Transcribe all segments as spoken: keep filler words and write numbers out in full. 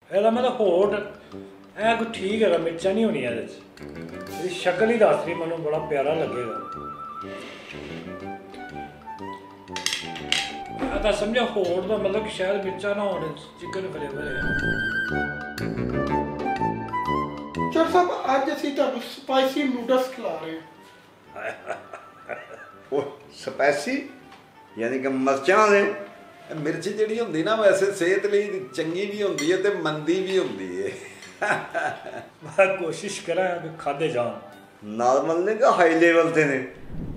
ਇਹਦਾ ਮਤਲਬ ਹੋਟ ਐ ਕੋਈ ਠੀਕ ਹੈਗਾ, ਮਿਰਚਾਂ ਨਹੀਂ ਹੋਣੀਆਂ ਇਹਦੇ 'ਚ। ਇਹਦੀ ਸ਼ਕਲ ਹੀ ਦੱਸ ਰਹੀ ਮੈਨੂੰ, ਬੜਾ ਪਿਆਰਾ ਲੱਗੇਗਾ। ਮੈਂ ਤਾਂ ਸਮਝਿਆ ਹੋਟ ਦਾ ਮਤਲਬ ਕਿ ਸ਼ਾਇਦ ਮਿਰਚਾਂ ਨਾ ਹੋਣ, ਚਿਕਨ ਫਲੇਵਰ ਹੈ। ਚਰ ਸਾਹਿਬ ਅੱਜ ਅਸੀਂ ਤੁਹਾਨੂੰ ਸਪਾਈਸੀ ਨੂਡਲਸ ਖਿਲਾ ਰਹੇ ਹਾਂ। ਉਹ ਸਪੈਸੀ ਯਾਨੀ ਕਿ ਮਿਰਚਾਂ ਦੇ। ਮਿਰਚ ਜਿਹੜੀ ਹੁੰਦੀ ਨਾ ਵੈਸੇ ਸਿਹਤ ਲਈ ਚੰਗੀ ਵੀ ਹੁੰਦੀ ਹੈ ਤੇ ਮੰਦੀ ਵੀ ਹੁੰਦੀ ਹੈ। ਮੈਂ ਕੋਸ਼ਿਸ਼ ਕਰਾਂ ਕਿ ਖਾਦੇ ਜਾਣ। ਨਾਰਮਲ ਨੇ ਕਿ ਹਾਈ ਲੈਵਲ ਤੇ ਨੇ?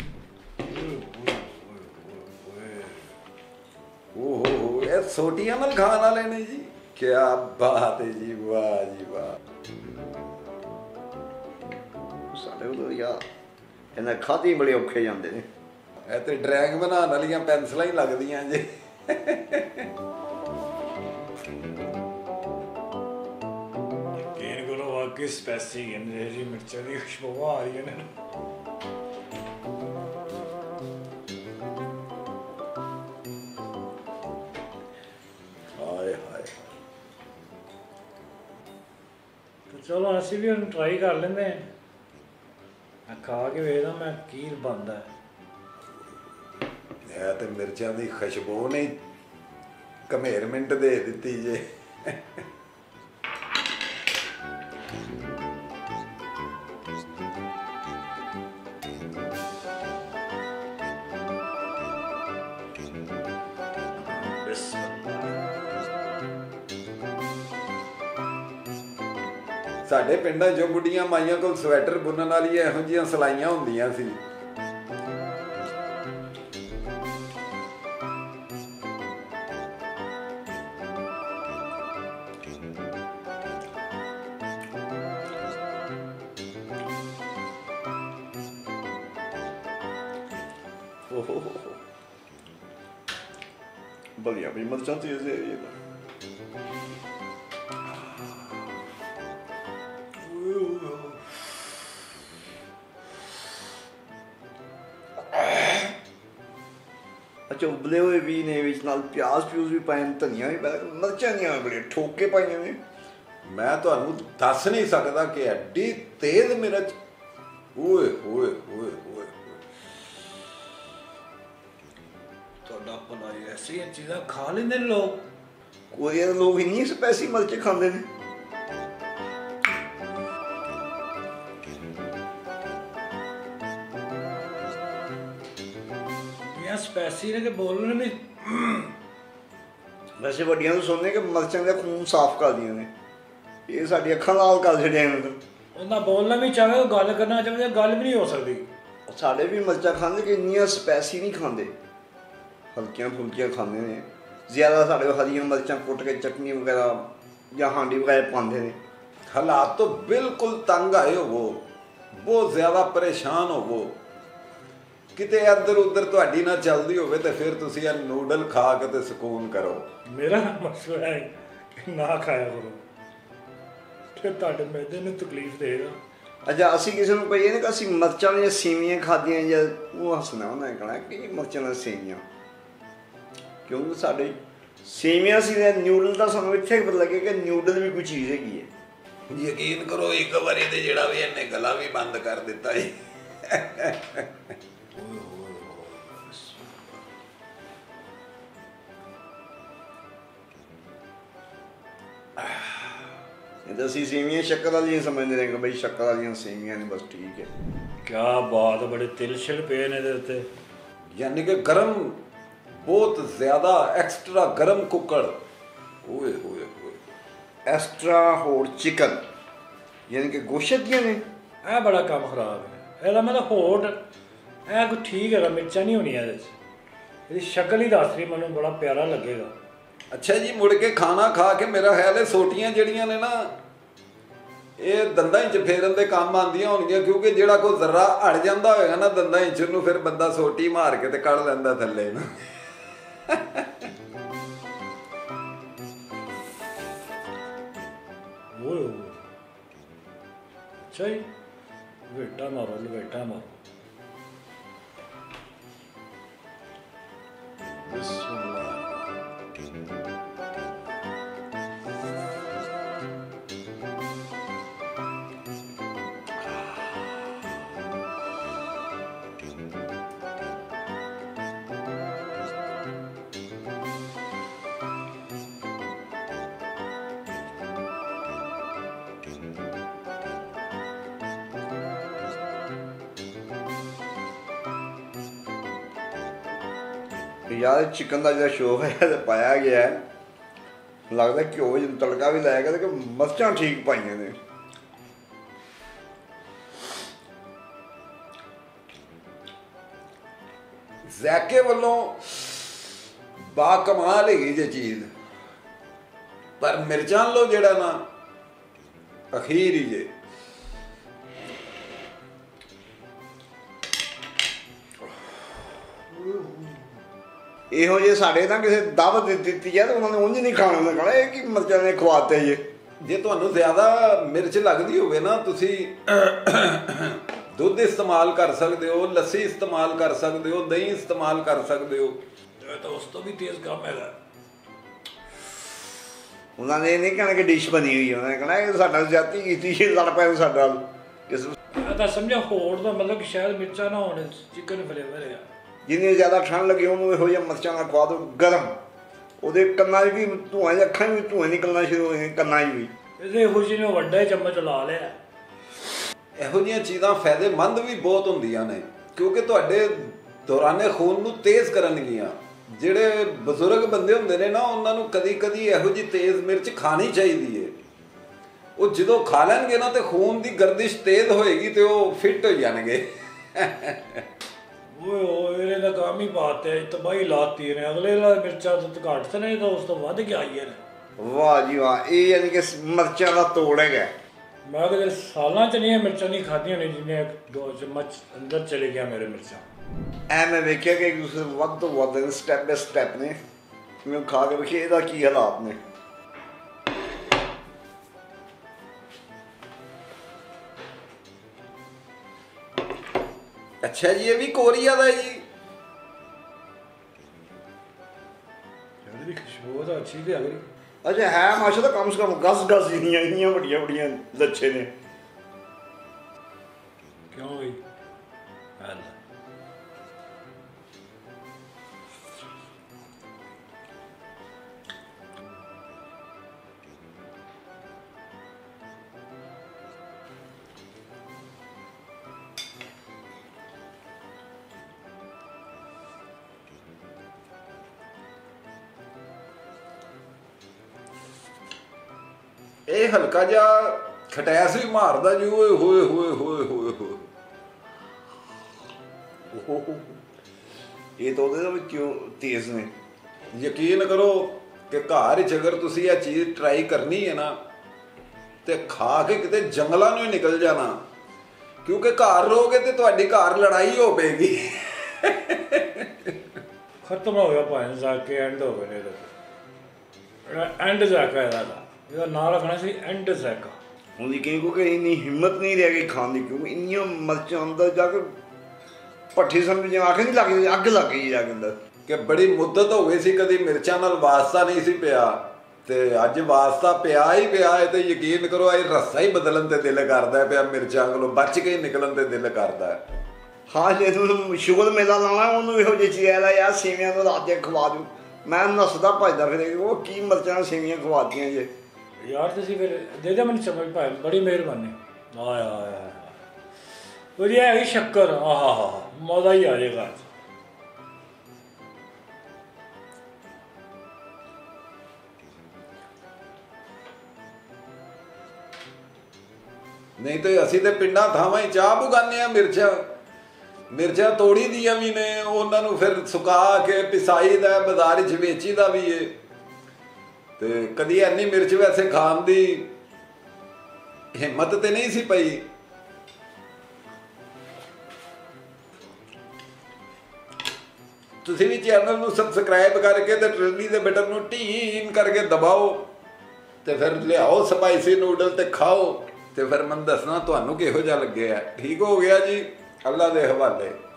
ਓਹ ਹੋ ਇਹ ਸੋਟੀਆਂ ਨਾਲ ਖਾਣ ਵਾਲੇ ਨੇ ਜੀ। ਕੀ ਬਾਤ ਹੈ ਜੀ, ਵਾਹ ਜੀ ਵਾਹ। ਸਾਡੇ ਉਦੋਂ ਯਾਰ ਇਹਨਾਂ ਖਾਧੀ ਬੜੇ ਔਖੇ ਜਾਂਦੇ ਨੇ। ਇਹ ਤੇ ਡਰਾਇੰਗ ਬਣਾਉਣ ਵਾਲੀਆਂ ਪੈਨਸਲਾਂ ਹੀ ਲੱਗਦੀਆਂ ਜੀ। ਯਕੀਨ ਕਰੋ ਵਾਕਈ ਸਪੈਸੀ ਕਹਿੰਦੇ ਜੀ, ਮਿਰਚਾਂ ਦੀ ਖੁਸ਼ਬੂ ਆ ਰਹੀ ਹੈ ਨਾ। ਹਾਏ ਹਾਏ। ਚਲੋ ਅਸੀਂ ਵੀ ਹੁਣ ਟਰਾਈ ਕਰ ਲੈਂਦੇ ਹਾਂ। ਮੈਂ ਖਾ ਕੇ ਵੇਖਦਾ ਮੈਂ ਕੀ ਬਣਦਾ। ਇਹ ਤੇ ਮਿਰਚਾਂ ਦੀ ਖੁਸ਼ਬੂ ਨੇ ਘਮੇਰਮਿੰਟ ਦੇ ਦਿੱਤੀ ਜੇ। ਸਾਡੇ ਪਿੰਡਾਂ 'ਚ ਬੁੱਢੀਆਂ ਮਾਈਆਂ ਕੋਲ ਸਵੈਟਰ ਬੁਣਨ ਵਾਲੀਆਂ ਇਹੋ ਜਿਹੀਆਂ ਸਿਲਾਈਆਂ ਹੁੰਦੀਆਂ ਸੀ। बढ़िया भी मिर्चा तेज है ये तो। अच्छा उबले हुए भी ने विच नाल प्याज प्यूज भी पाए, धनिया भी पाया, मिर्चा नहीं बड़े ठोक के पाई ने। मैं ਤੁਹਾਨੂੰ ਦੱਸ ਨਹੀਂ ਸਕਦਾ ਕਿ ਐਡੀ ਤੇਜ਼ ਮਿਰਚ। ਓਏ ਹੋਏ ਹੋਏ ਹੋਏ। ਤੁਹਾਡਾ ਭਲਾ ਐਸੀਆਂ ਚੀਜ਼ਾਂ ਖਾ ਲੈਂਦੇ ਨੇ ਲੋਕ। कोरिया के लोग इन्नी स्पैसी मिर्च खाते हैं। ਯਾਰ ਸਪੈਸੀ ਨੇ ਕਿ ਬੋਲਣ ਵੀ। वैसे ਵੱਡੀਆਂ ਤੋਂ ਸੁਣਨੇ ਕਿ ਮਿਰਚਾਂ ਦਾ ਖੂਨ ਸਾਫ਼ ਕਰਦੀਆਂ ਨੇ, ਇਹ ਸਾਡੀ ਅੱਖਾਂ ਲਾਲ ਕਰ ਛੱਡਿਆ ਇਹਨਾਂ ਤੋਂ। ਉਹਨਾਂ ਬੋਲਣਾ ਵੀ ਚਾਹੇ, ਗੱਲ ਕਰਨਾ ਚਾਹੇ, ਗੱਲ ਵੀ ਨਹੀਂ ਹੋ ਸਕਦੀ। ਸਾਡੇ ਵੀ ਮਿਰਚਾਂ ਖਾਂਦੇ ਕਿ ਇੰਨੀਆਂ ਸਪੈਸੀ ਨਹੀਂ ਖਾਂਦੇ, ਹਲਕੀਆਂ ਫੁਲਕੀਆਂ ਖਾਂਦੇ ਨੇ ਜ਼ਿਆਦਾ। ਸਾਡੇ ਹਰੀਆਂ ਮਿਰਚਾਂ ਕੁੱਟ ਕੇ ਚਟਨੀ ਵਗੈਰਾ ਜਾਂ ਹਾਂਡੀ ਵਗੈਰਾ ਪਾਉਂਦੇ ਨੇ। ਹਾਲਾਤ ਤੋਂ ਬਿਲਕੁਲ ਤੰਗ ਆਏ ਹੋਵੋ, ਬਹੁਤ ਜ਼ਿਆਦਾ ਪਰੇਸ਼ਾਨ ਹੋਵੋ, ਕਿਤੇ ਇੱਧਰ ਉੱਧਰ ਤੁਹਾਡੀ ਨਾ ਚੱਲਦੀ ਹੋਵੇ ਤੇ ਫਿਰ ਤੁਸੀਂ ਇਹ ਨੂਡਲ ਖਾ ਕੇ ਤੇ ਸਕੂਨ ਕਰੋ। ਮੇਰਾ ਮਸ਼ਵਰਾ ਹੈ ਕਿ ਨਾ ਖਾਇਆ ਕਰੋ, ਫਿਰ ਤੁਹਾਡੇ ਮੈਦੇ ਨੂੰ ਤਕਲੀਫ ਦੇਗਾ। ਅੱਛਾ ਅਸੀਂ ਕਿਸੇ ਨੂੰ ਕਹੀਏ ਨਾ ਕਿ ਅਸੀਂ ਮਿਰਚਾਂ ਦੀਆਂ ਸੇਵੀਆਂ ਖਾਧੀਆਂ, ਜਾਂ ਉਹ ਹੱਸਣਾ ਉਹਨਾਂ ਨੇ ਕਹਿਣਾ ਕਿ ਮਿਰਚਾਂ ਦੀਆਂ ਸੇਵੀਆਂ, ਕਿਉਂਕਿ ਸਾਡੇ ਸੇਵੀਆਂ ਸੀ ਨਿਊਡਲ ਦਾ ਸਾਨੂੰ ਇੱਥੇ ਪਤਾ ਲੱਗੇ ਕਿ ਨਿਊਡਲ ਵੀ ਕੋਈ ਚੀਜ਼ ਹੈਗੀ ਹੈ। ਯਕੀਨ ਕਰੋ ਇੱਕ ਵਾਰੀ ਤੇ ਜਿਹੜਾ ਵੀ ਇਹਨੇ ਗਲਾ ਵੀ ਬੰਦ ਕਰ ਦਿੱਤਾ ਜੀ। ਅਸੀਂ ਸੇਵੀਆਂ ਸ਼ੱਕਰ ਵਾਲੀਆਂ ਸਮਝਦੇ ਨੇ ਕਿ ਬਈ ਸ਼ੱਕਰ ਵਾਲੀਆਂ ਸੇਵੀਆਂ ਨੇ, ਬਸ ਠੀਕ ਹੈ। ਕਿਆ ਬਾਤ, ਬੜੇ ਤਿਲ ਛਿਲ ਪਏ ਨੇ ਇਹਦੇ ਉੱਤੇ। ਯਾਨੀ ਕਿ ਗਰਮ, ਬਹੁਤ ਜ਼ਿਆਦਾ ਐਕਸਟਰਾ ਗਰਮ ਕੁੱਕੜ। ਓਏ ਹੋਏ ਹੋਏ। ਐਕਸਟਰਾ ਹੋਰ ਚਿਕਨ ਯਾਨੀ ਕਿ ਗੋਸ਼ਤ ਦੀਆਂ ਨੇ। ਇਹ ਬੜਾ ਕੰਮ ਖਰਾਬ ਹੈ। ਇਹਦਾ ਮਤਲਬ ਹੋਟ ਇਹ ਕੋਈ ਠੀਕ ਹੈਗਾ, ਮਿਰਚਾਂ ਨਹੀਂ ਹੋਣੀਆਂ ਇਹਦੇ 'ਚ। ਇਹਦੀ ਸ਼ਕਲ ਹੀ ਦੱਸ ਰਹੀ ਮੈਨੂੰ, ਬੜਾ ਪਿਆਰਾ ਲੱਗੇਗਾ। ਅੱਛਾ ਜੀ, ਮੁੜ ਕੇ ਖਾਣਾ ਖਾ ਕੇ ਮੇਰਾ ਖਿਆਲ ਹੈ ਸੋਟੀਆਂ ਜਿਹੜੀਆਂ ਨੇ ਨਾ ਇਹ ਦੰਦਾਂ 'ਚ ਫੇਰਨ ਦੇ ਕੰਮ ਆਉਂਦੀਆਂ ਹੋਣਗੀਆਂ, ਕਿਉਂਕਿ ਜਿਹੜਾ ਕੋਈ ਜ਼ਰਾ ਅੜ ਜਾਂਦਾ ਹੋਏਗਾ ਨਾ ਦੰਦਾਂ 'ਚ, ਉਹਨੂੰ ਫਿਰ ਬੰਦਾ ਸੋਟੀ ਮਾਰ ਕੇ ਤੇ ਕੱਢ ਲੈਂਦਾ ਥੱਲੇ ਨੂੰ। ਓਏ ਅੱਛਾ ਜੀ, ਲਵੇਟਾ ਮਾਰੋ ਲਵੇਟਾ ਮਾਰੋ। ਯਾਰ ਚਿਕਨ ਦਾ ਜਿਹੜਾ ਸ਼ੋਅ ਹੈ ਤੇ ਪਾਇਆ ਗਿਆ ਹੈ, ਲੱਗਦਾ ਘਿਓ ਵਿੱਚ ਤੜਕਾ ਵੀ ਲਾਇਆ ਗਿਆ ਤੇ ਮਿਰਚਾਂ ਠੀਕ ਪਾਈਆਂ ਨੇ। ਜ਼ੈਕੇ ਵੱਲੋਂ ਬਾ ਕਮਾਲ ਹੈਗੀ ਜੇ ਚੀਜ਼, ਪਰ ਮਿਰਚਾਂ ਲੋ ਜਿਹੜਾ ਨਾ ਅਖੀਰ ਹੀ ਜੇ। ਇਹੋ ਜਿਹੇ ਸਾਡੇ ਨਾ ਕਿਸੇ ਦਾਵਤ ਦੇ ਦਿੱਤੀ ਹੈ ਤਾਂ ਉਹਨਾਂ ਨੇ ਉਂਝ ਨਹੀਂ ਖਾਣਾ, ਉਹਨਾਂ ਕਹਣਾ ਇਹ ਕੀ ਮਿਰਚਾਂ ਨੇ ਖਵਾਤੇ ਜੇ। ਜੇ ਤੁਹਾਨੂੰ ਜ਼ਿਆਦਾ ਮਿਰਚ ਲੱਗਦੀ ਹੋਵੇ ਨਾ, ਤੁਸੀਂ ਦੁੱਧ ਇਸਤੇਮਾਲ ਕਰ ਸਕਦੇ ਹੋ, ਲੱਸੀ ਇਸਤੇਮਾਲ ਕਰ ਸਕਦੇ ਹੋ, ਦਹੀਂ ਇਸਤੇਮਾਲ ਕਰ ਸਕਦੇ ਹੋ। ਇਹ ਤਾਂ ਉਸ ਤੋਂ ਵੀ ਤੇਜ਼ ਕੰਮ ਹੈਗਾ। ਉਹਨਾਂ ਨੇ ਇਹ ਨਹੀਂ ਕਹਿਣਾ ਕਿ ਡਿਸ਼ ਬਣੀ ਹੋਈ ਹੈ, ਉਹਨਾਂ ਨੇ ਕਹਿਣਾ ਇਹ ਸਾਡਾ ਜ਼ਿਆਦਤੀ ਕੀਤੀ ਹੈ, ਲੜ ਪਏ ਸਾਡੇ ਨਾਲ। ਇਸ ਇਹ ਤਾਂ ਸਮਝਿਆ ਹੋੜ ਦਾ ਮਤਲਬ ਕਿ ਸ਼ਾਇਦ ਮਿਰਚਾਂ ਨਾ ਹੋਣ, ਚਿਕਨ ਫਲੇਵਰ ਹੈ। ਜਿੰਨੀ ਜ਼ਿਆਦਾ ਠੰਡ ਲੱਗੇ ਉਹਨੂੰ ਇਹੋ ਜਿਹਾ ਮਿਰਚਾਂ ਨਾਲ ਖਵਾ ਦਿਓ ਗਰਮ, ਉਹਦੇ ਕੰਨਾਂ 'ਚ ਵੀ ਧੂਆਂ, ਅੱਖਾਂ 'ਚ ਵੀ ਧੂਆਂ ਨਿਕਲਣਾ ਸ਼ੁਰੂ ਹੋ ਜਾਂਦੇ, ਕੰਨਾਂ 'ਚ ਵੀ। ਇਹਦੇ ਇਹੋ ਜਿਹੇ ਨੇ ਵੱਡਾ ਚਮਚ ਲਾ ਲਿਆ। ਇਹੋ ਜਿਹੀਆਂ ਚੀਜ਼ਾਂ ਫਾਇਦੇਮੰਦ ਵੀ ਬਹੁਤ ਹੁੰਦੀਆਂ ਨੇ, ਕਿਉਂਕਿ ਤੁਹਾਡੇ ਦੌਰਾਨੇ ਖੂਨ ਨੂੰ ਤੇਜ਼ ਕਰਨਗੀਆਂ। ਜਿਹੜੇ ਬਜ਼ੁਰਗ ਬੰਦੇ ਹੁੰਦੇ ਨੇ ਨਾ, ਉਹਨਾਂ ਨੂੰ ਕਦੀ ਕਦੀ ਇਹੋ ਜਿਹੀ ਤੇਜ਼ ਮਿਰਚ ਖਾਣੀ ਚਾਹੀਦੀ ਹੈ। ਉਹ ਜਦੋਂ ਖਾ ਲੈਣਗੇ ਨਾ ਤੇ ਖੂਨ ਦੀ ਗਰਦਿਸ਼ ਤੇਜ਼ ਹੋਏਗੀ ਤੇ ਉਹ ਫਿੱਟ ਹੋ ਜਾਣਗੇ। ਓਏ ਓਏ ਇਹਨੇ ਤਾਂ ਕੰਮ ਹੀ ਪਾਤੇ, ਤਬਾਹੀ ਲਾਤੀ ਨੇ। ਅਗਲੇ ਦਾ ਮਿਰਚਾਂ ਤਾਂ ਘੱਟ ਤਾਂ ਨਹੀਂ, ਤਾਂ ਉਸ ਤੋਂ ਵੱਧ ਕੇ ਆਈ ਹੈ। ਵਾਹ ਜੀ ਵਾਹ, ਇਹ ਯਾਨੀ ਕਿ ਮਿਰਚਾਂ ਦਾ ਤੋੜ ਹੈਗਾ। ਮੈਂ ਕਦੇ ਸਾਲਾਂ 'ਚ ਨਹੀਂ ਇਹ ਮਿਰਚਾਂ ਨਹੀਂ ਖਾਧੀਆਂ ਨੇ ਜਿੰਨੇ ਦੋ ਚਮਚ ਅੰਦਰ ਚਲੇ ਗਿਆ ਮੇਰੇ ਮਿਰਚਾਂ। ਐ ਮੈਂ ਵੇਖਿਆ ਕਿ ਇੱਕ ਦੂਸਰੇ ਵੱਧ ਤੋਂ ਵੱਧ ਸਟੈਪ ਬਾਏ ਸਟੈਪ ਨੇ, ਮੈਂ ਖਾ ਕੇ ਵੇਖਿਆ ਇਹਦਾ ਕੀ ਹਾਲਾਤ ਨੇ। ਅੱਛਾ ਜੀ, ਇਹ ਵੀ ਕੋਰੀਆ ਦਾ ਜੀ। ਇਹਦੀ ਖੁਸ਼ਬੂ ਤਾਂ ਅੱਛੀ ਤੇ ਆ ਗਈ। ਅੱਛਾ ਹੈ ਮਾਸ਼ਾਅੱਲਾ, ਕਮ ਸੇ ਕਮ ਗਸ ਗਸ ਜਿਹੀਆਂ ਇੰਨੀਆਂ ਵੱਡੀਆਂ ਵੱਡੀਆਂ ਲੱਛੇ ਨੇ। ਕਿਉਂ ਬਈ? ਹਾਲ ਇਹ ਹਲਕਾ ਜਿਹਾ ਖਟੈਸ ਵੀ ਮਾਰਦਾ ਜੀ। ਓਏ ਹੋਏ ਹੋਏ ਹੋਏ ਹੋਏ ਹੋਏ, ਇਹ ਤਾਂ ਉਹਦੇ ਵਿੱਚ ਕਿਉਂ ਤੇਜ਼ ਨੇ। ਯਕੀਨ ਕਰੋ ਕਿ ਘਰ ਵਿੱਚ ਅਗਰ ਤੁਸੀਂ ਇਹ ਚੀਜ਼ ਟਰਾਈ ਕਰਨੀ ਹੈ ਨਾ, ਤੇ ਖਾ ਕੇ ਕਿਤੇ ਜੰਗਲਾਂ ਨੂੰ ਹੀ ਨਿਕਲ ਜਾਣਾ, ਕਿਉਂਕਿ ਘਰ ਰਹੋਗੇ ਤੇ ਤੁਹਾਡੀ ਘਰ ਲੜਾਈ ਹੋ ਪਏਗੀ। ਖਤਮ ਹੋ ਗਿਆ ਭਾਵੇਂ ਜਾ ਕੇ ਐਂਡ ਹੋ ਗਏ ਨੇ। ਐਂਡ ਜਾਕਾ ਇਹਦਾ ਇਹਦਾ ਨਾਂ ਰੱਖਣਾ ਸੀ ਐਂਡ ਜ਼ੈਕਾ। ਹੁੰਦੀ ਕਿਉਂਕਿ ਇੰਨੀ ਹਿੰਮਤ ਨਹੀਂ ਰਹਿ ਗਈ ਖਾਣ ਦੀ, ਕਿਉਂਕਿ ਇੰਨੀਆਂ ਮਿਰਚਾਂ ਅੰਦਰ ਜਾ ਕੇ ਭੱਠੀ ਸਮਝ ਜਾ ਅੱਖ ਨਹੀਂ ਲੱਗ ਗਈ, ਅੱਗ ਲੱਗ ਗਈ ਜਾ ਕੇ ਅੰਦਰ। ਕਿ ਬੜੀ ਮੁੱਦਤ ਹੋ ਗਈ ਸੀ ਕਦੀ ਮਿਰਚਾਂ ਨਾਲ ਵਾਸਤਾ ਨਹੀਂ ਸੀ ਪਿਆ, ਤੇ ਅੱਜ ਵਾਸਤਾ ਪਿਆ ਹੀ ਪਿਆ ਹੈ। ਤੇ ਯਕੀਨ ਕਰੋ ਇਹ ਰਸਾ ਹੀ ਬਦਲਣ ਤੇ ਦਿਲ ਕਰਦਾ ਪਿਆ, ਮਿਰਚਾਂ ਕੋਲੋਂ ਬਚ ਕੇ ਨਿਕਲਣ ਤੇ ਦਿਲ ਕਰਦਾ। ਹਾਂ ਜੇ ਤੂੰ ਸ਼ੁਗਰ ਮੇਲਾ ਲਾਉਣਾ, ਉਹਨੂੰ ਇਹੋ ਜਿਹੀ ਚੀਜ਼ ਆ ਯਾਰ, ਸੇਵੀਆਂ ਤੋਂ ਰਾਤ ਦੇ ਖਵਾ ਦੂੰ। ਮੈਂ ਨੱਸਦਾ ਭੱਜਦਾ ਫਿਰ ਉਹ ਕੀ ਮਿਰਚਾਂ ਸੇਵੀਆਂ ਖਵਾਤੀਆਂ ਜੇ। ਯਾਰ ਤੁਸੀਂ ਫਿਰ ਦੇ ਦੇ ਮੈਨੂੰ ਸਮਝ ਭਾਈ, ਬੜੀ ਮਿਹਰਬਾਨੀ। ਆਇਆ ਆਇਆ ਉਹਦੀ ਹੈਗੀ ਸ਼ੱਕਰ, ਆਹਾ ਹਾ ਮਜ਼ਾ ਹੀ ਆ ਜਾਏਗਾ। ਨਹੀਂ ਤੇ ਅਸੀਂ ਤੇ ਪਿੰਡਾਂ ਥਾਵਾਂ ਹੀ ਚਾਹ ਪੁਗਾਉਂਦੇ ਆ। ਮਿਰਚਾਂ ਮਿਰਚਾਂ ਤੋੜੀ ਦੀਆਂ ਵੀ ਨੇ, ਉਹਨਾਂ ਨੂੰ ਫਿਰ ਸੁਕਾ ਕੇ ਪਿਸਾਈ ਦਾ, ਬਾਜ਼ਾਰ 'ਚ ਵੇਚੀ ਦਾ ਵੀ ਏ। ਤੇ ਕਦੀ ਇੰਨੀ ਮਿਰਚ ਵੈਸੇ ਖਾਣ ਦੀ ਹਿੰਮਤ ਤੇ ਨਹੀਂ ਸੀ ਪਈ। ਤੁਸੀਂ ਵੀ ਚੈਨਲ ਨੂੰ ਸਬਸਕ੍ਰਾਈਬ ਕਰਕੇ ਤੇ ਟ੍ਰਿਲੀ ਦੇ ਬਟਨ ਨੂੰ ਢੀਨ ਕਰਕੇ ਦਬਾਓ, ਤੇ ਫਿਰ ਲਿਆਓ ਸਪਾਈਸੀ ਨੂਡਲ ਤੇ ਖਾਓ, ਤੇ ਫਿਰ ਮੈਨੂੰ ਦੱਸਣਾ ਤੁਹਾਨੂੰ ਕਿਹੋ ਜਿਹਾ ਲੱਗਿਆ। ਠੀਕ ਹੋ ਗਿਆ ਜੀ, ਅੱਲਾ ਦੇ ਹਵਾਲੇ।